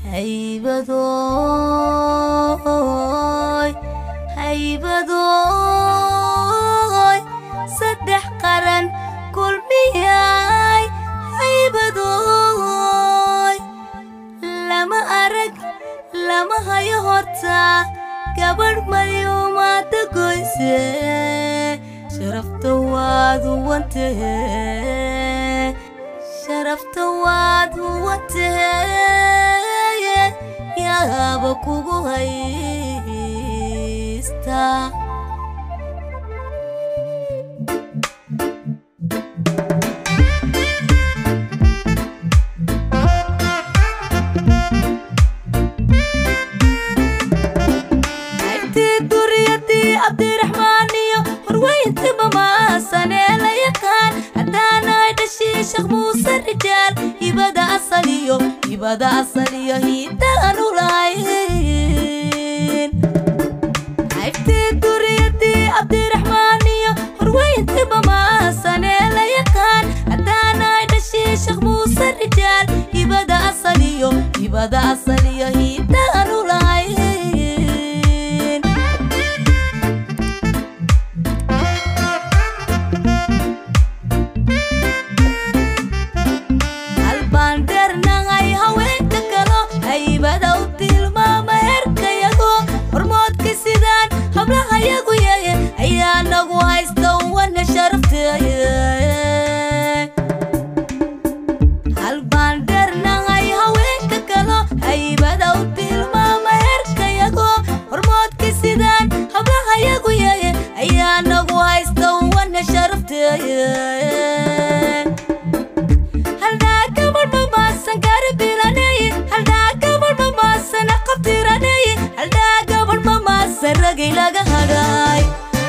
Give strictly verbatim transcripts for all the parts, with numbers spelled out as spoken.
هيبدوي هيبدوي صدح قرن كل مياي هيبدوي لما أرق لما هيهوتا قبل مليومات قويسة شرفت واد وانتهي شرفت واد وانتهي يا بكوغو هيستا عبد الرحمن ورويت ماما سنة لا يكان أدانا يدشي شيخ موسى الرجال يبدا أصليو يبدا أصليو هيدانو لاين عرفت دوريتي عبد الرحمن ورويت ماما سنة لا يكان أدانا يدشي شيخ موسى الرجال يبدا أصليو يبدا أصليو هيدانو لاين nagu haysto wana sharaftay hal bandarna ay haweenka kalo haybada u tilmaama herkayago hormoodka sidaan hablaha yagu yaye ayaa nagu haysto wana sharaftay halda kabar mamaasan garbilanay halda kabar mamaasan qabtiranay halda kabar mamaasan ragay laga haday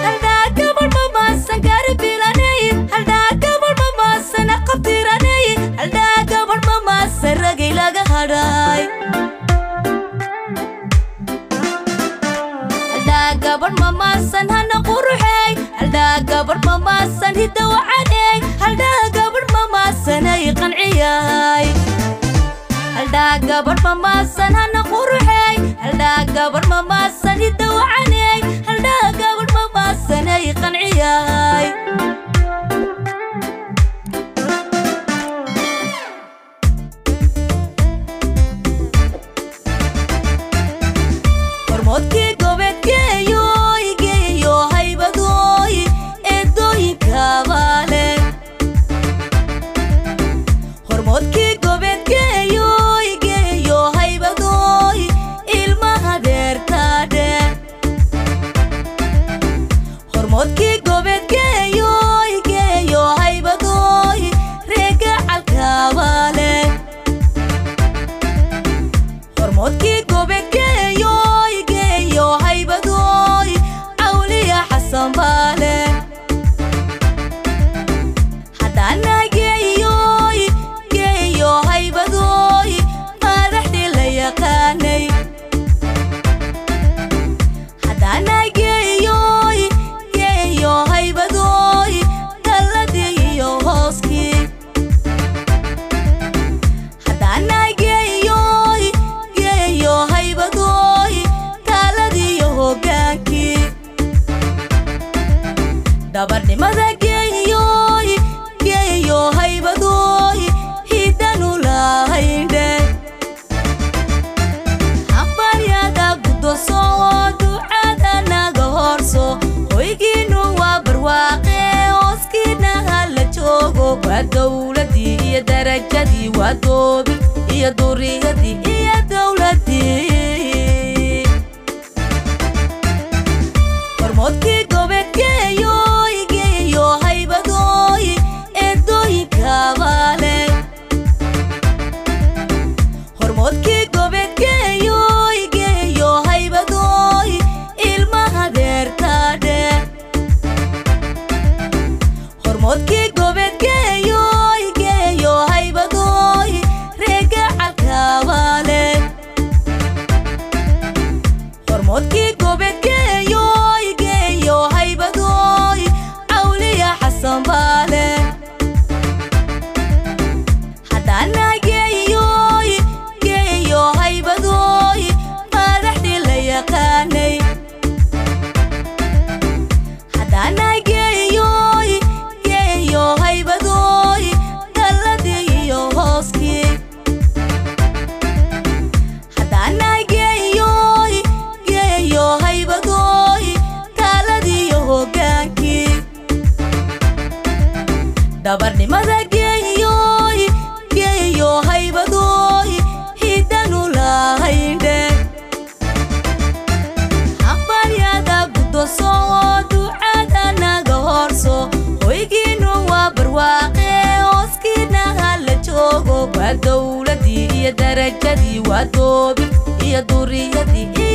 قبل ما ماسن هنا قروحي هلدا قبل ما ماسن هدا وعاني هلدا قبل ما ماسن يقنعياي هلدا قبل ما ماسن هنا قروحي هلدا قبل ما ماسن هدا وعاني هلدا قبل ما ماسن يقنعياي hormoodkii gobeedkeeyo igeeyo haybadooy eedooyinkabaale hormoodkii gobeedkeeyo igeeyo haybadooy ilmaha deerkaadhe hormoodkii gobeedkeeyo igeeyo haybadooy reegacalkabaale hormoodkii gobeedkeeyo Sambale hadana geeyoy geeyo haybadoy madaxdi la yaqaanay hadana geeyoy geeyo haybadoy taladiyo hooski hadana geeyoy geeyo haybadoy taladiyo hoggaanki dabarnimada geeyoy geeyo haybadoy hidanu lahayndhe habaryada guddoso ducada naga horso hoygiinu waa barwaaqe hooskiinaha la joogo waa dowladii iyo darajadii waa doobi iyo duriyadii iyo dowladii hormoodkii gobeedkeeyo hormoodkii gobeedkeeyo igeeyo haybadoy ilmaha deerkaadhe hormoodkii gobeedkeeyo igeeyo haybadoy reegacalkabaale dabarnimada geeyoy geeyo haybadoy hidanu lahayndhe aqbaryada guddoso ducada naga horso hoygiinu waa barwaaqe hooskiina hala joogo waa dowladii iyo darajadii waa doobi iyo duriyadii